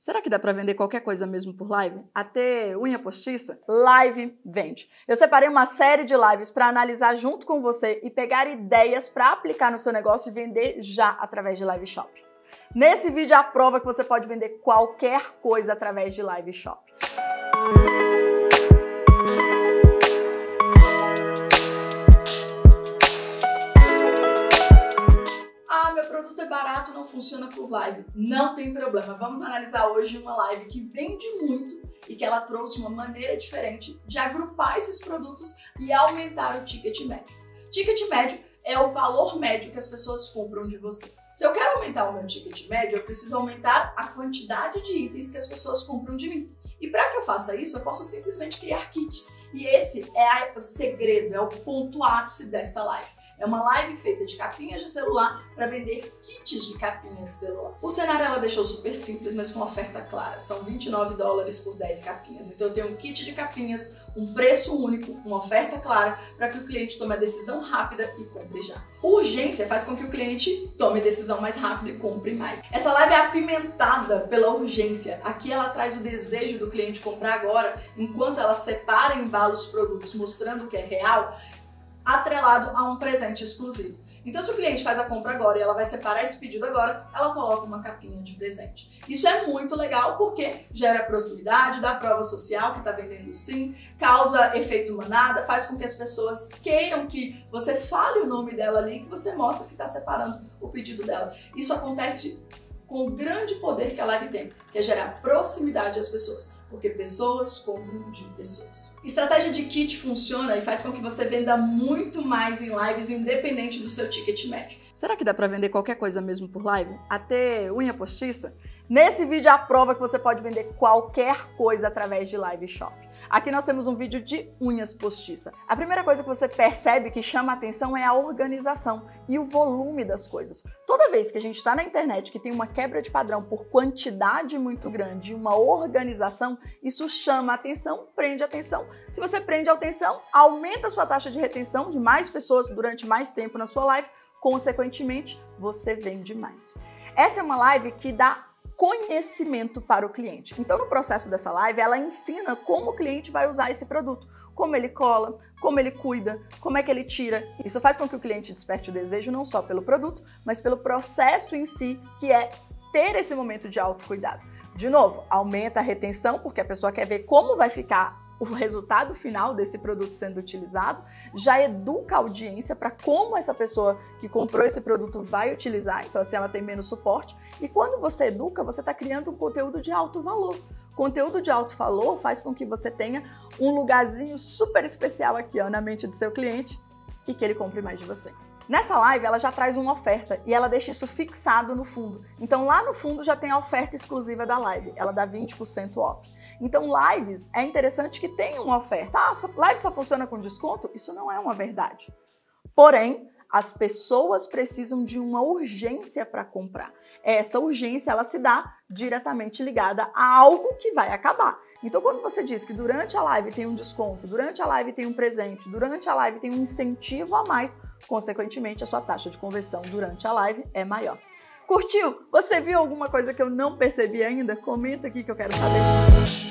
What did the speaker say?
Será que dá para vender qualquer coisa mesmo por live? Até unha postiça? Live vende. Eu separei uma série de lives para analisar junto com você e pegar ideias para aplicar no seu negócio e vender já através de Live Shop. Nesse vídeo a prova que você pode vender qualquer coisa através de Live Shop. Meu produto é barato, não funciona por live. Não tem problema. Vamos analisar hoje uma live que vende muito e que ela trouxe uma maneira diferente de agrupar esses produtos e aumentar o ticket médio. Ticket médio é o valor médio que as pessoas compram de você. Se eu quero aumentar o meu ticket médio, eu preciso aumentar a quantidade de itens que as pessoas compram de mim. E para que eu faça isso, eu posso simplesmente criar kits. E esse é o segredo, é o ponto ápice dessa live. É uma live feita de capinhas de celular para vender kits de capinha de celular. O cenário ela deixou super simples, mas com oferta clara. São $29 por 10 capinhas. Então eu tenho um kit de capinhas, um preço único, uma oferta clara para que o cliente tome a decisão rápida e compre já. Urgência faz com que o cliente tome a decisão mais rápido e compre mais. Essa live é apimentada pela urgência. Aqui ela traz o desejo do cliente comprar agora, enquanto ela separa e embala os produtos mostrando que é real, atrelado a um presente exclusivo. Então, se o cliente faz a compra agora e ela vai separar esse pedido agora, ela coloca uma capinha de presente. Isso é muito legal porque gera proximidade, dá prova social que está vendendo sim, causa efeito manada, faz com que as pessoas queiram que você fale o nome dela ali, que você mostra que está separando o pedido dela. Isso acontece com o grande poder que a live tem, que é gerar proximidade às pessoas, porque pessoas compram de pessoas. Estratégia de kit funciona e faz com que você venda muito mais em lives, independente do seu ticket médio. Será que dá para vender qualquer coisa mesmo por live? Até unha postiça? Nesse vídeo a prova que você pode vender qualquer coisa através de Live Shop. Aqui nós temos um vídeo de unhas postiça. A primeira coisa que você percebe que chama a atenção é a organização e o volume das coisas. Toda vez que a gente está na internet que tem uma quebra de padrão por quantidade muito grande e uma organização, isso chama a atenção, prende a atenção. Se você prende a atenção, aumenta a sua taxa de retenção de mais pessoas durante mais tempo na sua live, consequentemente, você vende mais. Essa é uma live que dá conhecimento para o cliente. Então, no processo dessa live, ela ensina como o cliente vai usar esse produto, como ele cola, como ele cuida, como é que ele tira. Isso faz com que o cliente desperte o desejo não só pelo produto, mas pelo processo em si, que é ter esse momento de autocuidado. De novo, aumenta a retenção, porque a pessoa quer ver como vai ficar o resultado final desse produto sendo utilizado, já educa a audiência para como essa pessoa que comprou esse produto vai utilizar, então assim ela tem menos suporte, e quando você educa, você está criando um conteúdo de alto valor. Conteúdo de alto valor faz com que você tenha um lugarzinho super especial aqui ó, na mente do seu cliente e que ele compre mais de você. Nessa live, ela já traz uma oferta e ela deixa isso fixado no fundo. Então, lá no fundo já tem a oferta exclusiva da live. Ela dá 20% off. Então, lives, é interessante que tenha uma oferta. Ah, live só funciona com desconto? Isso não é uma verdade. Porém, as pessoas precisam de uma urgência para comprar. Essa urgência, ela se dá diretamente ligada a algo que vai acabar. Então, quando você diz que durante a live tem um desconto, durante a live tem um presente, durante a live tem um incentivo a mais, consequentemente, a sua taxa de conversão durante a live é maior. Curtiu? Você viu alguma coisa que eu não percebi ainda? Comenta aqui que eu quero saber.